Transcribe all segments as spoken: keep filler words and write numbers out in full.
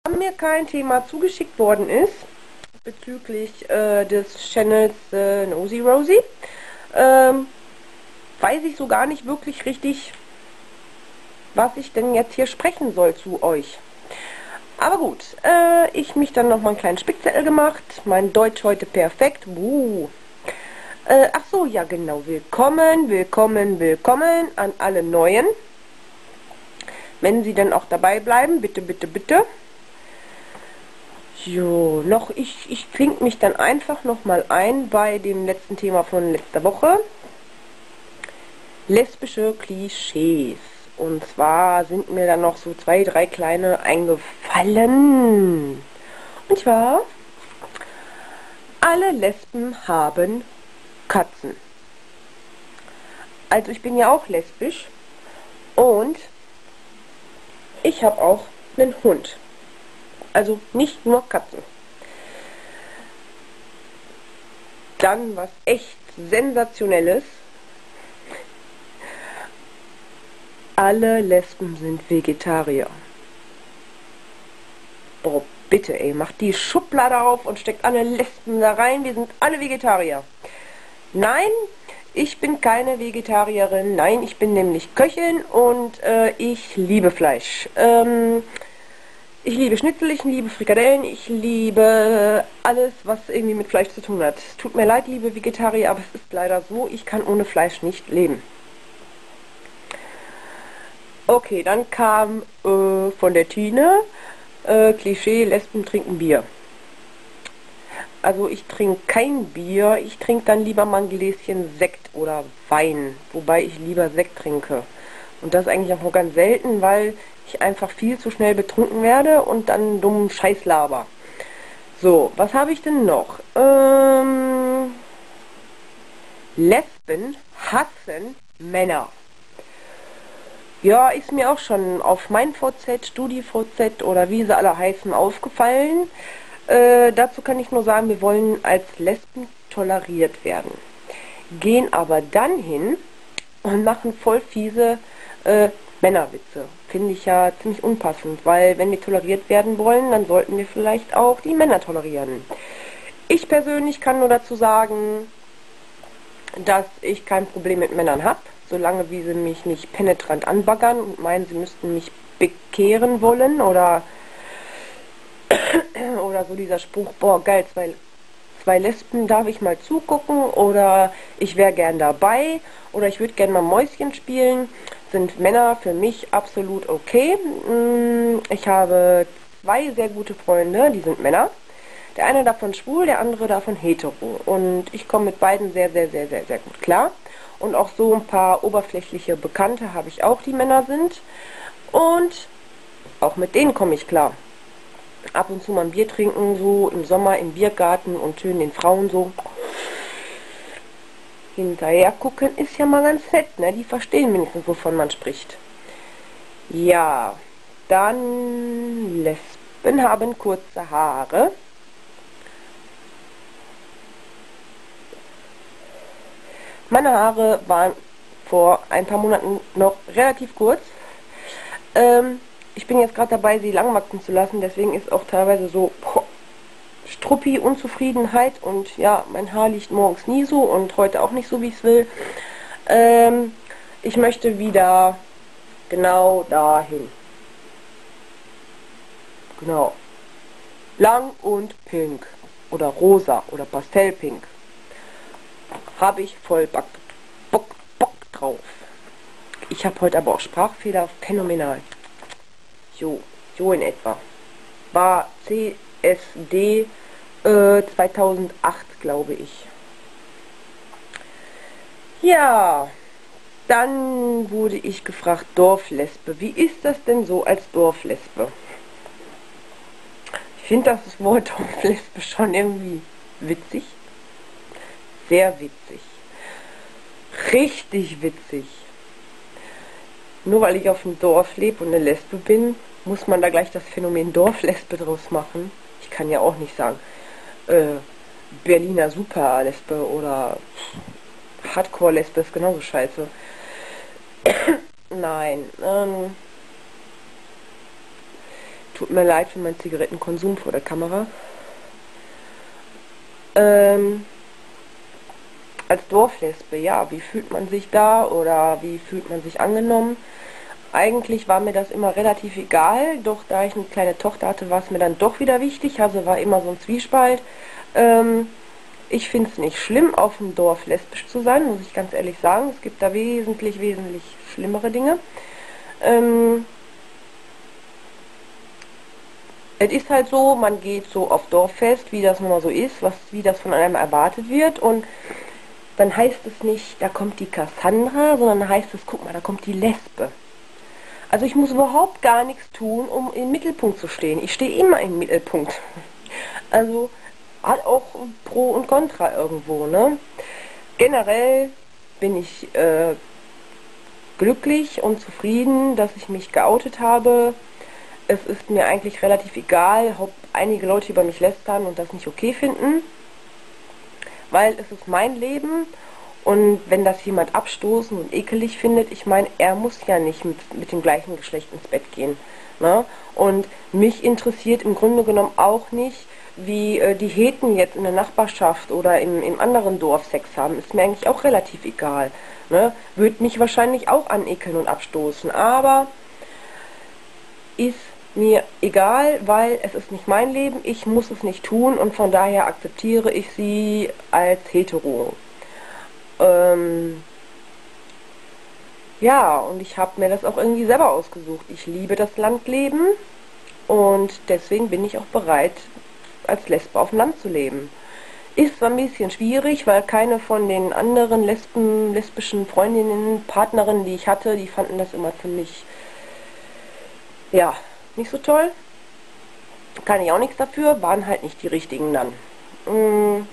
mir kein Thema zugeschickt worden ist, bezüglich äh, des Channels äh, Nosy Rosie, ähm, weiß ich so gar nicht wirklich richtig, was ich denn jetzt hier sprechen soll zu euch. Aber gut, äh, ich mich dann noch mal einen kleinen Spickzettel gemacht, mein Deutsch heute perfekt, buh. Äh, ach so, ja genau, willkommen, willkommen, willkommen an alle Neuen. Wenn Sie dann auch dabei bleiben, bitte, bitte, bitte. Jo, noch, ich, ich klinge mich dann einfach nochmal ein bei dem letzten Thema von letzter Woche. Lesbische Klischees. Und zwar sind mir dann noch so zwei, drei kleine eingefallen. Und zwar, alle Lesben haben Katzen. Also ich bin ja auch lesbisch und ich habe auch einen Hund. Also nicht nur Katzen. Dann was echt Sensationelles. Alle Lesben sind Vegetarier. Oh, bitte, ey, macht die Schublade auf und steckt alle Lesben da rein. Wir sind alle Vegetarier. Nein, ich bin keine Vegetarierin. Nein, ich bin nämlich Köchin und äh, ich liebe Fleisch. Ähm... Ich liebe Schnitzel, ich liebe Frikadellen, ich liebe alles, was irgendwie mit Fleisch zu tun hat. Tut mir leid, liebe Vegetarier, aber es ist leider so, ich kann ohne Fleisch nicht leben. Okay, dann kam äh, von der Tine, äh, Klischee, Lesben trinken Bier. Also ich trinke kein Bier, ich trinke dann lieber mal ein Gläschen Sekt oder Wein, wobei ich lieber Sekt trinke. Und das ist eigentlich auch nur ganz selten, weil ich einfach viel zu schnell betrunken werde und dann dummen Scheiß laber. So, was habe ich denn noch? Ähm, Lesben hassen Männer. Ja, ist mir auch schon auf mein V Z, StudiVZ oder wie sie alle heißen, aufgefallen. Äh, dazu kann ich nur sagen, wir wollen als Lesben toleriert werden. Gehen aber dann hin und machen voll fiese äh, Männerwitze. Finde ich ja ziemlich unpassend, weil wenn wir toleriert werden wollen, dann sollten wir vielleicht auch die Männer tolerieren. Ich persönlich kann nur dazu sagen, dass ich kein Problem mit Männern habe, solange wie sie mich nicht penetrant anbaggern und meinen, sie müssten mich bekehren wollen oder oder so dieser Spruch, boah geil, zwei, zwei Lesben, darf ich mal zugucken oder ich wäre gern dabei oder ich würde gern mal Mäuschen spielen, sind Männer für mich absolut okay. Ich habe zwei sehr gute Freunde, die sind Männer. Der eine davon schwul, der andere davon hetero. Und ich komme mit beiden sehr, sehr, sehr, sehr, sehr gut klar. Und auch so ein paar oberflächliche Bekannte habe ich auch, die Männer sind. Und auch mit denen komme ich klar. Ab und zu mal ein Bier trinken, so im Sommer im Biergarten und schön den Frauen so hinterher gucken, ist ja mal ganz nett, ne? Die verstehen wenigstens, wovon man spricht. Ja, dann Lesben haben kurze Haare. Meine Haare waren vor ein paar Monaten noch relativ kurz. Ähm, ich bin jetzt gerade dabei, sie lang wachsen zu lassen, deswegen ist auch teilweise so boah, Struppi, Unzufriedenheit und ja, mein Haar liegt morgens nie so und heute auch nicht so, wie ich es will. Ähm, ich möchte wieder genau dahin. Genau. Lang und pink. Oder rosa oder pastellpink. Habe ich voll Bock, Bock, Bock drauf. Ich habe heute aber auch Sprachfehler, phänomenal. Jo, so in etwa. War C S D äh, zweitausendacht, glaube ich. Ja, dann wurde ich gefragt, Dorflesbe. Wie ist das denn so als Dorflesbe? Ich finde das Wort Dorflesbe schon irgendwie witzig. Sehr witzig. Richtig witzig. Nur weil ich auf dem Dorf lebe und eine Lesbe bin, muss man da gleich das Phänomen Dorflesbe draus machen. Ich kann ja auch nicht sagen, äh, Berliner Superlesbe oder Hardcore-Lesbe ist genauso scheiße. Nein, ähm, tut mir leid für meinen Zigarettenkonsum vor der Kamera. Ähm, als Dorflesbe, ja, wie fühlt man sich da oder wie fühlt man sich angenommen? Eigentlich war mir das immer relativ egal, doch da ich eine kleine Tochter hatte, war es mir dann doch wieder wichtig, also war immer so ein Zwiespalt. Ähm, ich finde es nicht schlimm, auf dem Dorf lesbisch zu sein, muss ich ganz ehrlich sagen. Es gibt da wesentlich, wesentlich schlimmere Dinge. Ähm, es ist halt so, man geht so auf Dorffest, wie das nun mal so ist, was, wie das von einem erwartet wird, und dann heißt es nicht, da kommt die Cassandra, sondern dann heißt es, guck mal, da kommt die Lesbe. Also ich muss überhaupt gar nichts tun, um im Mittelpunkt zu stehen. Ich stehe immer im Mittelpunkt. Also hat auch Pro und Contra irgendwo, ne? Generell bin ich äh, glücklich und zufrieden, dass ich mich geoutet habe. Es ist mir eigentlich relativ egal, ob einige Leute über mich lästern und das nicht okay finden, weil es ist mein Leben. Und wenn das jemand abstoßend und ekelig findet, ich meine, er muss ja nicht mit, mit dem gleichen Geschlecht ins Bett gehen. Ne? Und mich interessiert im Grunde genommen auch nicht, wie äh, die Heten jetzt in der Nachbarschaft oder im, im anderen Dorf Sex haben. Ist mir eigentlich auch relativ egal. Ne? Würde mich wahrscheinlich auch anekeln und abstoßen. Aber ist mir egal, weil es ist nicht mein Leben. Ich muss es nicht tun und von daher akzeptiere ich sie als hetero. Ähm, ja, und ich habe mir das auch irgendwie selber ausgesucht. Ich liebe das Landleben und deswegen bin ich auch bereit, als Lesbe auf dem Land zu leben. Ist zwar ein bisschen schwierig, weil keine von den anderen Lesben, lesbischen Freundinnen, Partnerinnen, die ich hatte, die fanden das immer ziemlich, ja, nicht so toll. Kann ich auch nichts dafür, waren halt nicht die richtigen dann. Hm.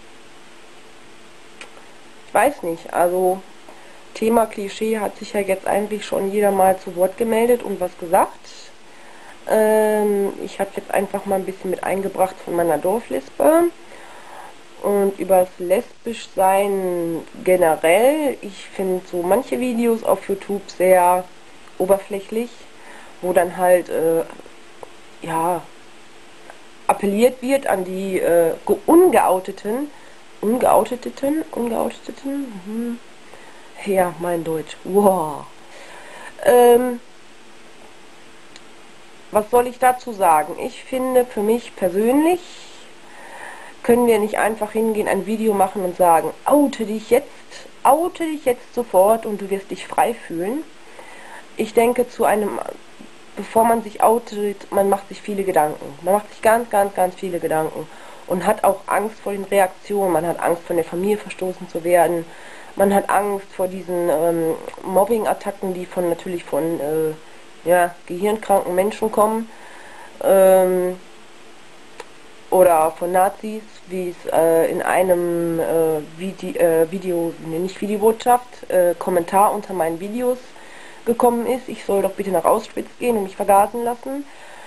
Ich weiß nicht, also Thema Klischee hat sich ja jetzt eigentlich schon jeder mal zu Wort gemeldet und was gesagt. Ähm, ich habe jetzt einfach mal ein bisschen mit eingebracht von meiner Dorflesbe und über das Lesbischsein generell. Ich finde so manche Videos auf YouTube sehr oberflächlich, wo dann halt äh, ja appelliert wird an die äh, ungeouteten Ungeouteten, ungeouteten, mhm. Ja, mein Deutsch, wow. Ähm, was soll ich dazu sagen? Ich finde, für mich persönlich können wir nicht einfach hingehen, ein Video machen und sagen, oute dich jetzt, oute dich jetzt sofort und du wirst dich frei fühlen. Ich denke, zu einem, bevor man sich outet, man macht sich viele Gedanken. Man macht sich ganz, ganz, ganz viele Gedanken. Und hat auch Angst vor den Reaktionen, man hat Angst, von der Familie verstoßen zu werden, man hat Angst vor diesen ähm, Mobbing-Attacken, die von natürlich von äh, ja, gehirnkranken Menschen kommen, ähm, oder von Nazis, wie es äh, in einem äh, Vide äh, Video, ne, nicht Videobotschaft, äh, Kommentar unter meinen Videos gekommen ist, ich soll doch bitte nach Auschwitz gehen und mich vergasen lassen.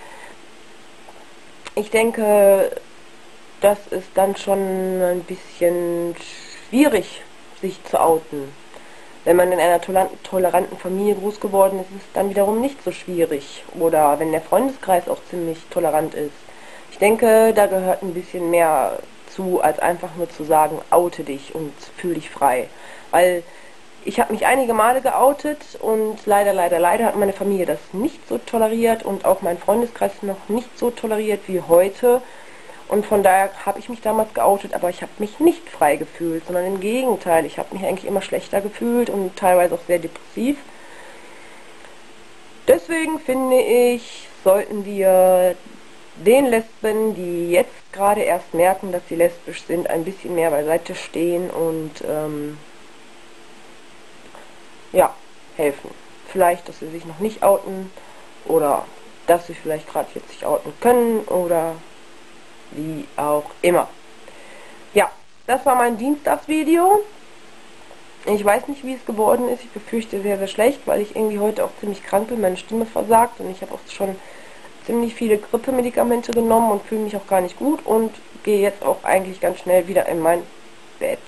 Ich denke, das ist dann schon ein bisschen schwierig, sich zu outen. Wenn man in einer toleranten Familie groß geworden ist, ist es dann wiederum nicht so schwierig. Oder wenn der Freundeskreis auch ziemlich tolerant ist. Ich denke, da gehört ein bisschen mehr zu, als einfach nur zu sagen, oute dich und fühl dich frei. Weil ich habe mich einige Male geoutet und leider, leider, leider hat meine Familie das nicht so toleriert und auch mein Freundeskreis noch nicht so toleriert wie heute. Und von daher habe ich mich damals geoutet, aber ich habe mich nicht frei gefühlt, sondern im Gegenteil. Ich habe mich eigentlich immer schlechter gefühlt und teilweise auch sehr depressiv. Deswegen finde ich, sollten wir den Lesben, die jetzt gerade erst merken, dass sie lesbisch sind, ein bisschen mehr beiseite stehen und ähm, ja, helfen. Vielleicht, dass sie sich noch nicht outen oder dass sie vielleicht gerade jetzt sich outen können oder wie auch immer. Ja, das war mein Dienstagsvideo. Ich weiß nicht, wie es geworden ist. Ich befürchte sehr, sehr schlecht, weil ich irgendwie heute auch ziemlich krank bin. Meine Stimme versagt und ich habe auch schon ziemlich viele Grippemedikamente genommen und fühle mich auch gar nicht gut und gehe jetzt auch eigentlich ganz schnell wieder in mein Bett.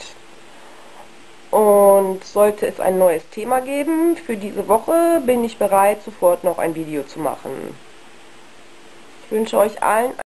Und sollte es ein neues Thema geben für diese Woche, bin ich bereit, sofort noch ein Video zu machen. Ich wünsche euch allen